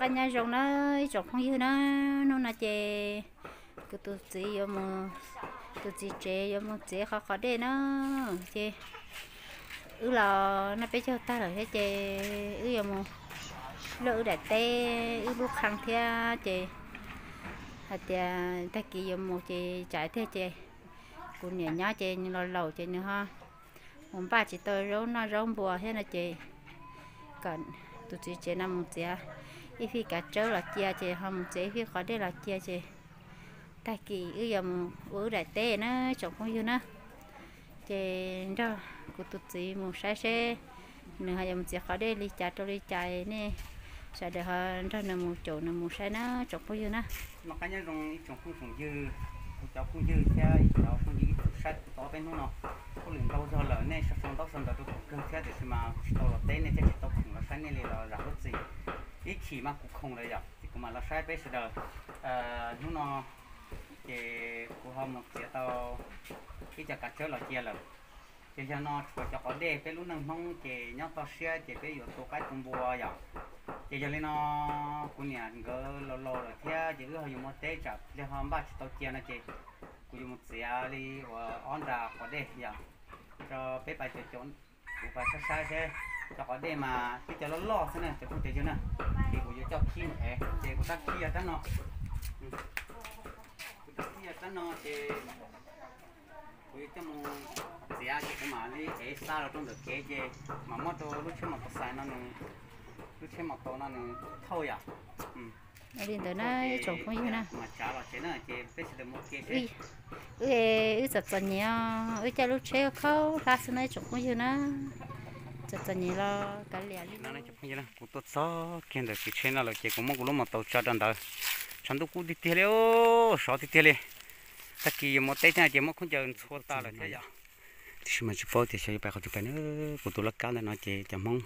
cái nhà rồng nó trồng không như nó là chè cứ tụt gì vô mà tụt gì chè vô mà chè khó khó để nó chè là nó bé cho ta rồi thế chè vô mà lỡ để tê lúc khăn thea chè hạt chè ta kỳ vô mà chè trái thế chè cũng nhẹ nhá chè như là lẩu chè nữa ha hôm ba chỉ tôi rau nó rau bùa thế là chè còn tụt gì chè nằm một chè ít khi cả trâu là chia chè không chè khi khó đây là chia chè ta kỳ dòng đại tê nó trồng không như nó chè đó của tụt gì một sai xe nửa hai dòng chè khó đây đi chả trâu đi chạy nè sẽ được hơn đó là một chỗ là một sai nó trồng không như nó mà cái nhân trong trồng không dư cháu không dư theo cháu không dư sai to bên nó có liền đâu giờ lỡ nên xong tóc xong rồi tôi cứ theo thì mà tàu là tê nên chắc tóc không là sai nên là rất gì ít khi mà cũng không đấy thì cũng mà là sai bây giờ nó thì của họ một chiếc tàu cái chả cả chơi là chia là chỉ cho nó cho có đề cái lúc nâng mong chỉ nhóc tao xe chỉ cái yếu tố cái cùng bùa vậy chỉ cho nên nó cũng nhà gỡ lò rồi theo chỉ cứ họ dùng một té chặt cho họ bắt tao chia nó chỉ cũng dùng một xe đi và on ra có đề vậy cho bé bài chơi trốn và sai thế cho có đề mà cái cho nó lo thế này cho không chơi chứ nè thì cũng cho khi này chỉ cũng ta kia đó nó cái nó thì với cái món giá thì cũng mà đi cái xa rồi trong được cái gì mà mất đồ lúc trước mà có sai nó lúc trước mà to nó thôi à ở đây tới nó trồng không như nào mà trả vào chế nó chế bây giờ một cái giật giật nhiều cho lúc chơi khâu ra xin này trồng không như nào giật giật nhiều lo cái lẻ đi nó này chụp như nào cũng tốt số kiến được cái trên nó là chế cũng mong cũng lúc mà tàu cho đàn đời chẳng đủ cũng đi tiêu liêu sáu đi tiêu liêu ta kỳ một tết này chỉ một con chờ xua ta là thế vậy thì mà chụp phô thì sẽ phải chụp cái nữa của tôi là cá này nó chỉ chậm mong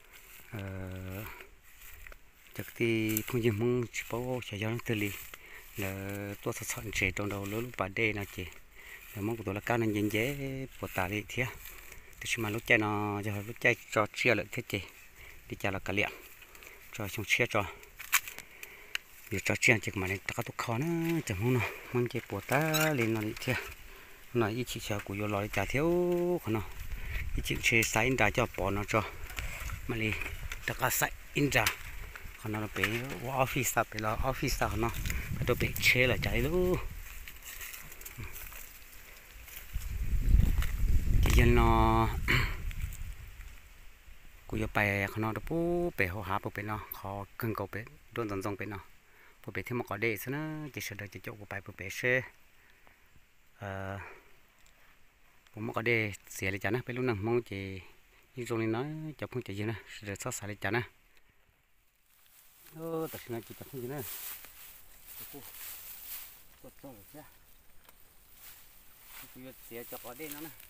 chắc thì không chỉ mong chụp phô sẽ cho nó tự li là tôi sẽ chọn chế trong đầu lúc bà đây nó chỉ là mong của tôi là cá này dễ dễ của ta đi thế thì mà lúc chơi nó giờ lúc chơi cho chia lại thế chị đi chơi là cá liệm cho xong chia cho việc cho chuyện chỉ mà này ta có tục khó nữa chẳng không nào mang cái bột ta lên nó đi theo nó ít chỉ chờ của vô lòi trả thiếu không nào ít chỉ chơi sai in ra cho bỏ nó cho mà đi ta có sai in ra còn nó bị office bị là office nó tôi bị chơi là chạy luôn chỉ cho nó của vô bài nó đó bố bị họ hạ bố bị nó họ cần cầu bị đôn dần dần bị nó bộ bể thêm một cái đề nữa chỉ sợ đợi chỗ của bài bộ bể xe cũng một cái đề xẻ lại chả nè bên lúc nào mong chỉ như rồi nói chụp không chỉ gì nè rồi sót xài lại chả nè tập này chỉ chụp không gì nè tốt rồi chứ bây giờ xẻ cho cái đề nó nè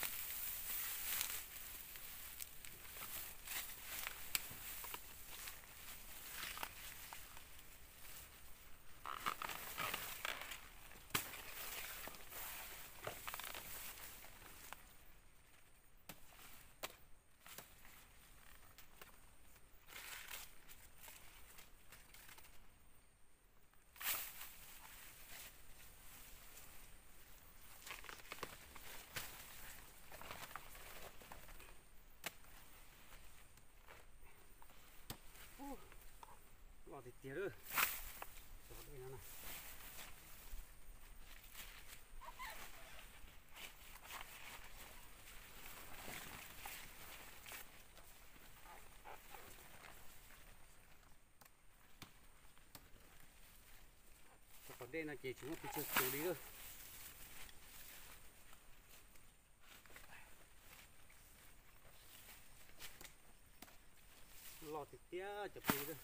thì tiếc rồi đây nó này còn đây là chỉ chúng nó phải xử lý thôi lọt thì tiếc chụp đi thôi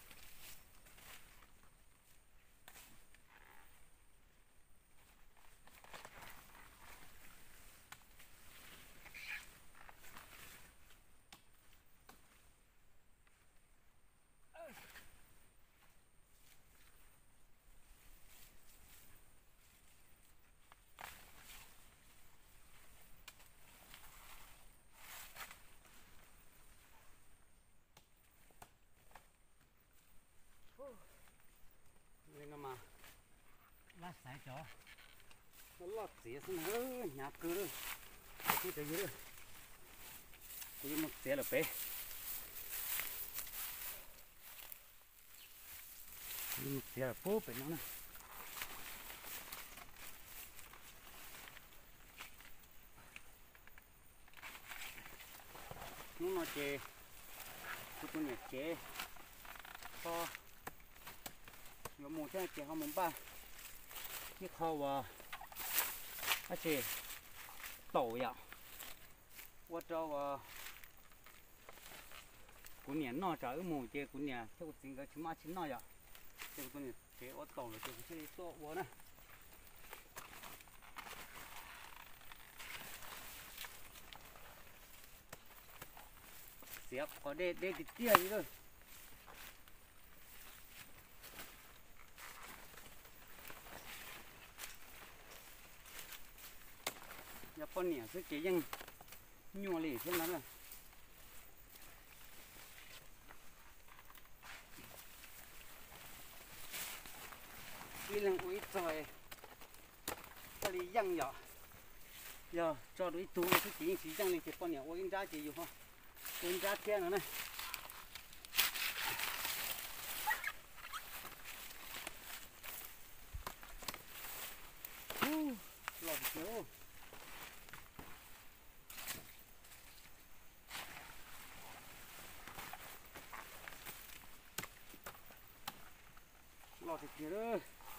lá sải chó nó lọt xía xuống nữa nhà cửa rồi cái gì nữa cái một xía là bé một xía là phố bé nó nè nó chè tôi nhặt chè kho nó mua chè chè không muốn ba cái kho vào cái chè tổ vậy qua cho vào của nhà nó trả mua chè của nhà theo tính cái chúng chín nó vậy theo tôi nhặt chè ở tổ là chè cái tổ vào này xếp có để cái tia gì thôi nhà con nhỉ sẽ chỉ rằng nhua lì thêm lắm rồi đi lần uống ít rồi cái gì răng nhỏ giờ cho đối thủ sẽ chỉ răng lên thì con nhỉ uống ra chỉ không uống ra kia nữa này lọt nhiều lọt thì kia đó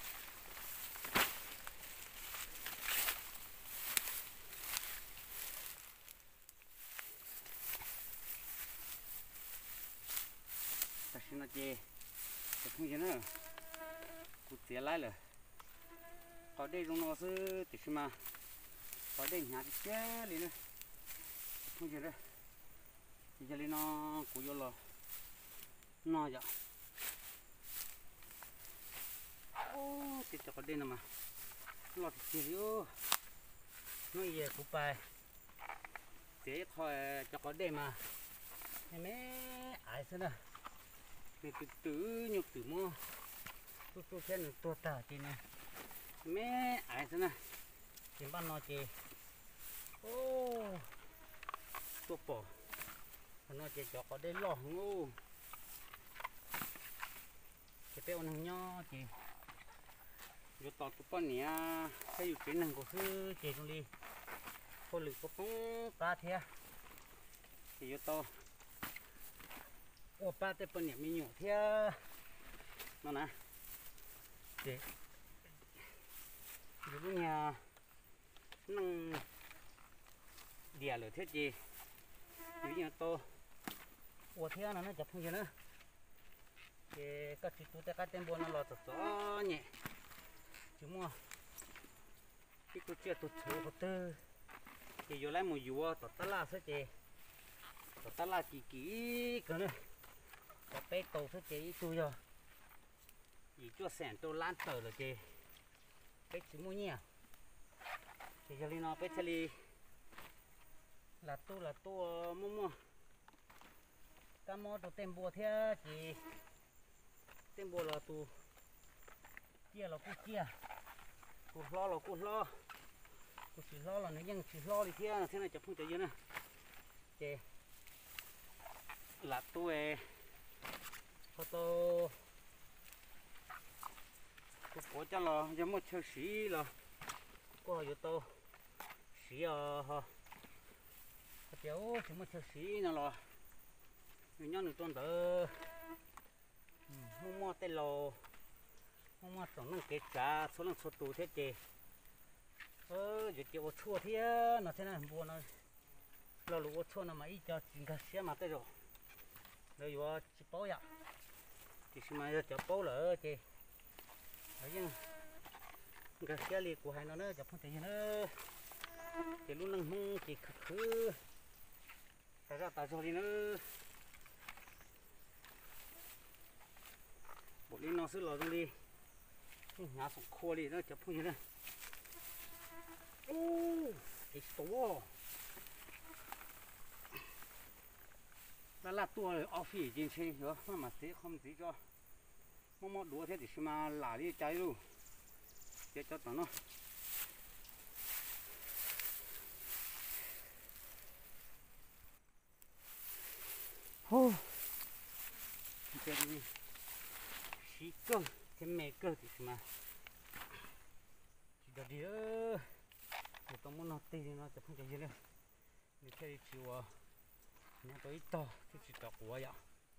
ta xin nó chê ta không gì nữa cút tiền lại rồi có đây trong nó sư thì xem mà có đây nhà thì chết đi nữa không gì nữa thì giờ đi nó cú vô lò nó vậy ô thì cho có đây nè mà lọt thì chịu nó về cú bài thế thôi cho có đây mà mẹ ai xem nè từ từ nhục từ mua tôi xem tôi tả chị nè mẹ ai xem nè tìm ban nó chị ô tôi bỏ nó chị cho có đây lò ngu cái béo năng nho chị vô tọt tụi con nè cái dù chuyện năng của sư chị trong đi có lực có phóng ta thế thì vô to ô ba tới bên nhà mình nhổ thế nó nè để vô nhà năng đẻ lửa thế gì vô nhà to ô thế nó chập không gì nữa thì các chị tụi ta các tên buôn nó lọt gió nhẹ chứ mua cái tôi chưa tôi chịu một tư thì vô lại một vua tọt ta la thế gì tọt ta la kỹ cơ nữa có bé tàu thế gì tôi rồi chỉ cho sẻn tôi lan tờ rồi chị bé chứ mua nhỉ thì cho nó bé chơi là tôi mua cá mò tôi tem bùa thế chị tem bùa là tôi chia là tôi chia tôi lo là tôi lo tôi chỉ lo là nóยังchỉ lo thì thế này chả không chạy dưới nè chị là tôi tôi có cho là giống một chơi xí là có yếu tố xí ha cháu chỉ một chơi xí nào là người nhau được tuần tới mua tay lò mua tổng năng kế trả số lượng số tù thế chị giờ chịu chua thế nó thế này buồn nó lũ chua nó mà ít cho chính cái xe mà tay rồi đây vừa chỉ bao vậy chỉ mà giờ bao lỡ chị ở nhưng cái xe liệt của hai nó nữa chụp không thể nữa thì luôn năng hung chỉ khứ tại sao tại sao đi nữa bộ đi nó sửa lò đi nhà sụp khô đi nó chụp không nữa ô cái to là tua office trên xe nữa mà thế không gì cho mà đũa thế thì mà lả đi cháy luôn chế cho tao nó hô cái gì xí cơ cái mẹ cơ thì mà chỉ đợt đi ơ một tông muốn nó tì nóจะkhông chạy gì nữaนี่แค่ชิวเนี่ยตัวอีต่อที่จิตตกหัวอย่าง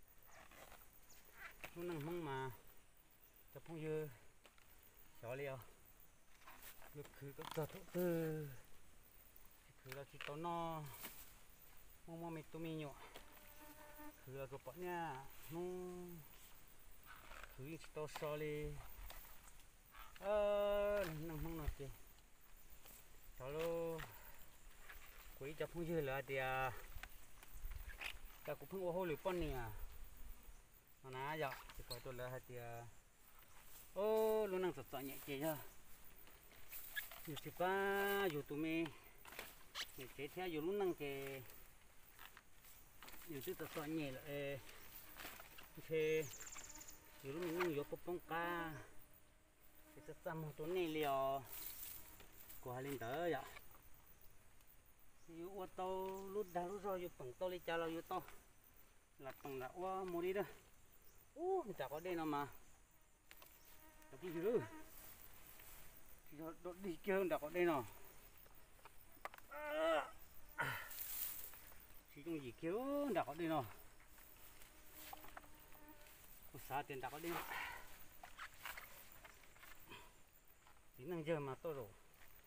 นู่นนั่งห้องมาจะพุ่งยือเฉาเลียวลึกคือก็เกิดทุกตื่นคือเราจิตตัวนอมองมีตัวมีอยู่คือเราตัวปะเนี่ยนู่นคือจิตตัวเฉาเลียนั่งห้องนอนจีเฉาโลquỷ cho phong dư là thì ta cũng phong ô lửa pon nè nó ná giờ thì coi tôi là thì ô luôn năng sọt sọt nhẹ chế cho dù thì ba dù tụi mình để chế theo dù luôn năng chế dù thì sọt sọt nhẹ là thì dù lúc mình năng dù bông cá thì sẽ xăm một chỗ này liều của lên tới vậy yêu ô tô lút đá lút rồi yêu bằng tô đi cha lo yêu tô là bằng đã ô mua đi đó mình chả có đây nào mà đọc đi chứ đọc đi kia đã có đây nào chỉ trong gì kéo đã có đây nào có xa tiền đã có đây nào chỉ năng giờ mà tôi rồi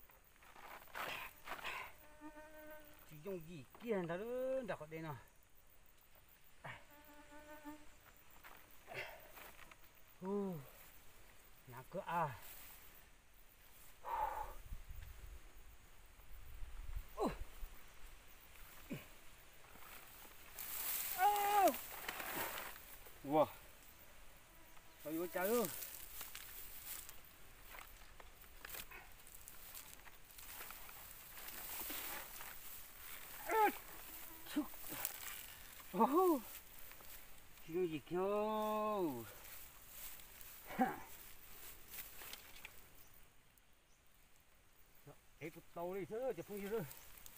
chỉ dùng gì kia đã luôn đã có đây nào nãy cửa wow ôi ôi trời ơi cái gì kêu ấy tụt tàu đi chứ chụp không gì nữa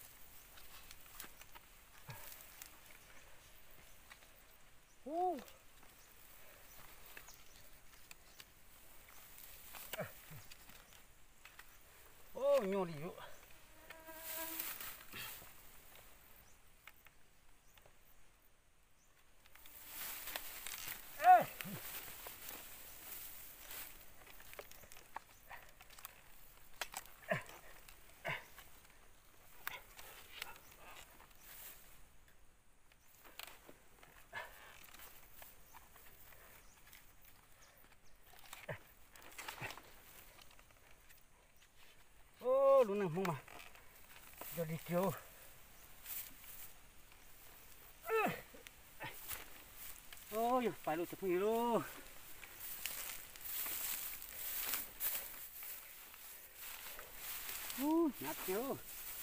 nhô đi vô luôn nè không mà giờ đi kêu ôi phải luôn chụp hình luôn nhát kêu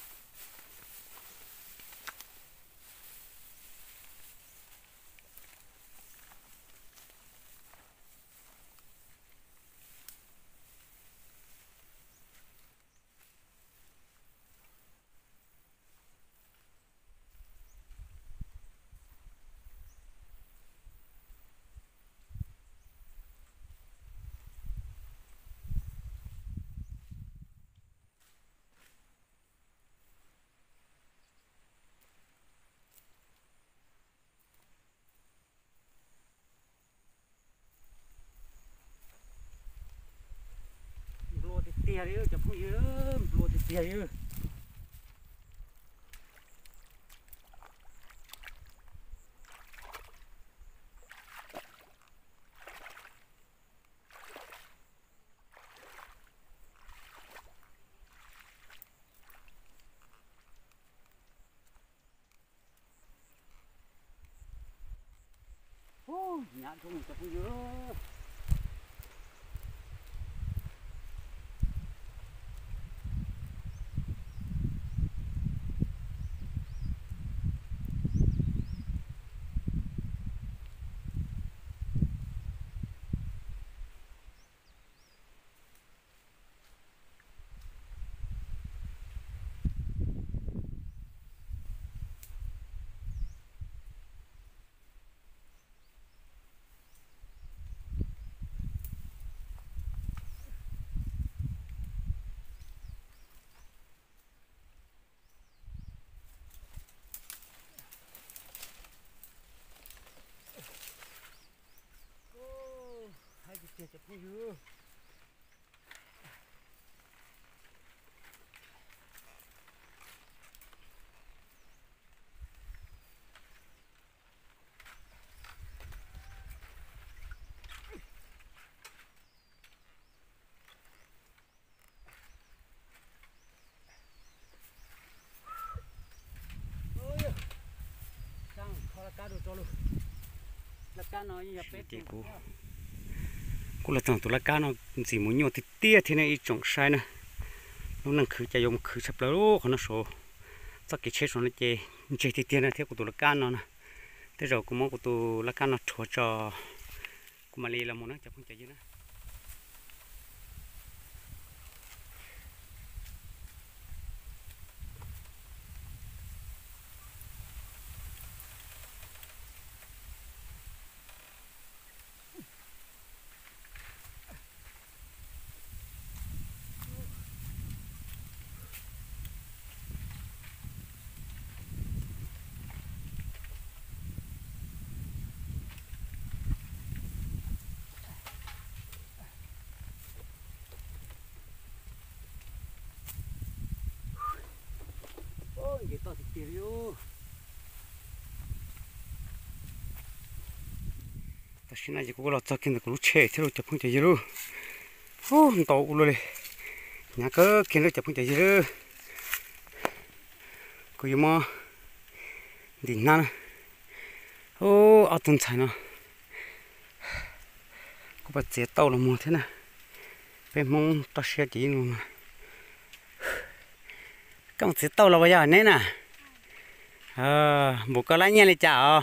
tia đi chụp không gì nữa lùa thì tia đi nhả xuống chụp không gì nữa chị cô là thằng tụi lá cá nó chỉ muốn nhiều thì tia thì này trồng sai nè nó năng khử chạy dùng khử sập lỗ còn nó số chắc cái chết rồi nó chơi thì tia này theo của tụi lá cá nó nè thế rồi cũng mong của tụi lá cá nó thua cho của mà lì là một nó chả không chạy gì nữa cái to thì tiêu ta xin ai cũng là chắc kiến cũng chết thế rồi chụp không chạy gì luôn ô tàu luôn đi nhà cơ kiến rồi chụp không chạy gì luôn có gì mà đi năn ô ở tuần sai nó có bắt chết tàu là mua thế nào bên mong ta sẽ chỉ luôn mà công chết tàu là bây giờ này nè bố có lấy nhà lấy chả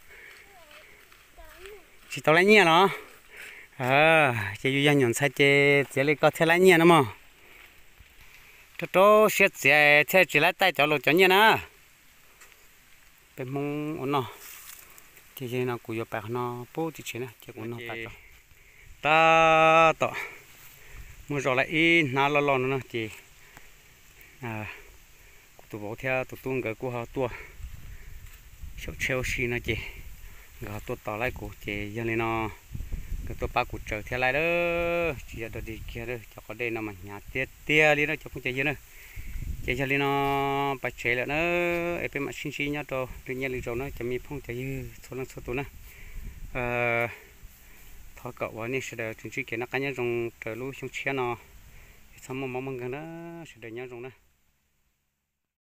chỉ tao lấy nhà nó chỉ yêu nhận sai chỉ lấy có thể lấy nhà nó mà cho sẽ chỉ lấy tay cho lột cho nhà nó bên mông ổn nó chỉ nó cùi bạc nó bố chỉ chế này chỉ ổn nó bạc ta tọ mua rồi lại in nó lo nó chỉ tụi bố theo tụi tuôn cái của họ tua số Chelsea nó chỉ gà tôi tỏ lại của chị giờ này nó cái tôi ba của trời theo lại đó chỉ là đi kia đó cho có đây nó mà nhà tia đi nó cho không chạy gì nữa chị giờ này nó phải chạy lại nữa em mà xin nhá cho tự nhiên lý rồi nó cho mình không chạy gì số lần số tuổi nữa thôi cậu vào này sẽ được chính trị cái nó cá nhân trong trời lúa trong chia nó xong mà mong gần đó sẽ được nhau trong đó